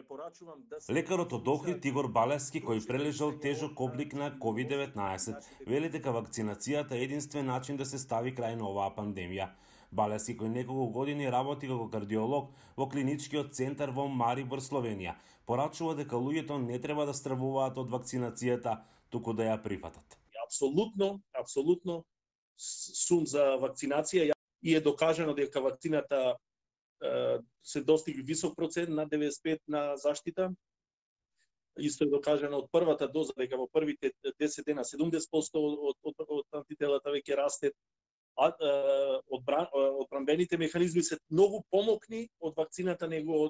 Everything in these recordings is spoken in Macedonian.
Препорачувам да се Лекарот од Охрид Игор Балевски, кој прележал тежок облик на COVID-19, вели дека вакцинацијата е единствен начин да се стави крај на оваа пандемија. Балевски, кој неколку години работи како кардиолог во клиничкиот центар во Марибор, Словенија, порачува дека луѓето не треба да стравуваат од вакцинацијата, туку да ја прифатат. Апсолутно сум за вакцинација и е докажано дека вакцината се достигли висок процент на 95 на заштита. Исто е докажано од првата доза дека во првите 10 дена 70% од антителата веќе расте. Одбранбените механизми се многу помокни од вакцината него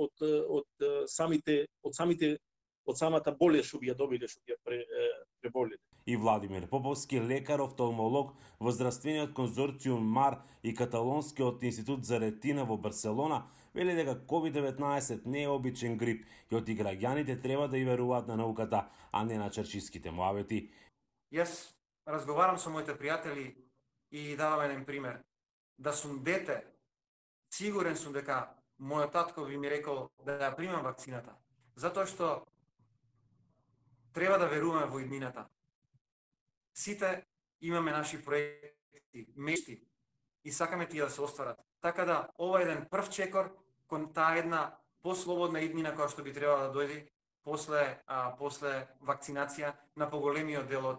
од самата болест што би ја добиле, што би ја преболеле. И Владимир Поповски, лекар офталмолог во здравствениот конзорциум МАР и Каталонскиот институт за ретина во Барселона, вели дека COVID-19 не е обичен грип и оти граѓаните треба да и веруваат на науката, а не на черчиските муавети. Јас разговарам со моите пријатели и давам еден пример. Да сум дете, сигурен сум дека мојот татко би ми рекол да ја примам вакцината, затоа што треба да веруваме во иднината. Сите имаме наши проекти, мечти и сакаме тие да се остварат. Така да ова е еден прв чекор кон таа една послободна иднина која што би требала да дојде после вакцинација на поголемиот дел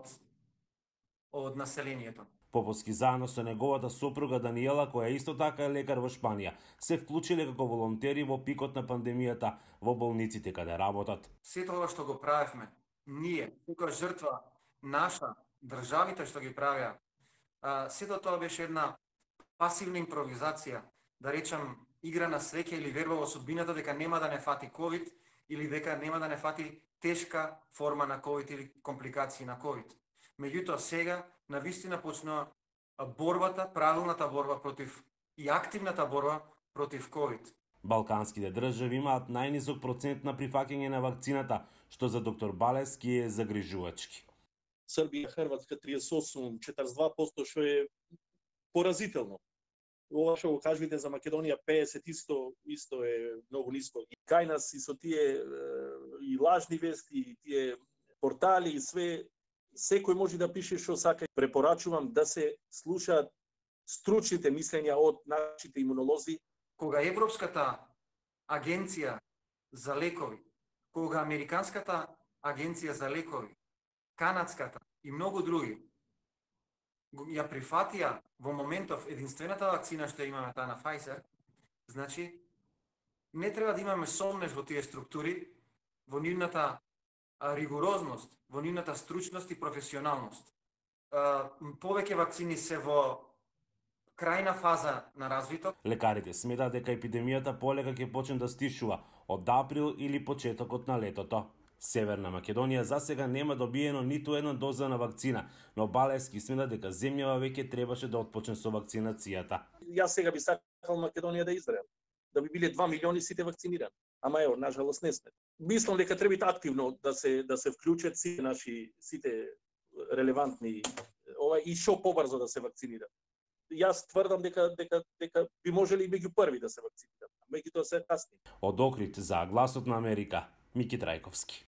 од населението. Поповски заедно со неговата сопруга Даниела, која исто така е лекар во Шпанија, се вклучиле како волонтери во пикот на пандемијата во болниците каде работат. Сето ова што го правевме, ние, тука жртва наша, државите што ги правеа, сето тоа беше една пасивна импровизација, да речам игра на среќа или верба во судбината дека нема да не фати ковид или дека нема да не фати тешка форма на ковид или компликации на ковид. Меѓутоа сега навистина почнува борбата, правилната борба против и активната борба против ковид. Балканските држави имаат најнисок процент на прифаќање на вакцината, што за доктор Балевски е загрижувачки. Србија, Хрватска 38, 42%, што е поразително. Ова што го кажувате за Македонија 50 исто е многу ниско. И кај нас и со тие и лажни вести, и тие портали и све, секој може да пише што сака. Препорачувам да се слушаат стручните мислења од нашите имунолози. Кога Европската агенција за лекови, кога Американската агенција за лекови, Канадската и многу други ја прифатија во моментов единствената вакцина што имаме таа на Pfizer, значи не треба да имаме сомнеш во тие структури, во нивната ригорозност, во нивната стручност и професионалност. Повеќе вакцини се во крајна фаза на развиток. Лекарите сметаат дека епидемијата полека ќе почне да стишува од април или почетокот на летото. Северна Македонија засега нема добиено ниту една доза на вакцина, но Балевски смета дека земјава веќе требаше да отпочне со вакцинацијата. Јас сега би сакал Македонија да израел, да би биле 2 милиони сите вакцинирани. Ама ево, нажалост не сме. Мислам дека треба активно да се вклучат сите релевантни и што побрзо да се вакцинират. Јас тврдам дека би можеле и меѓу први да се вакцинират, меѓутоа се касни. Од Охрид за Гласот на Америка, Мики Трајковски.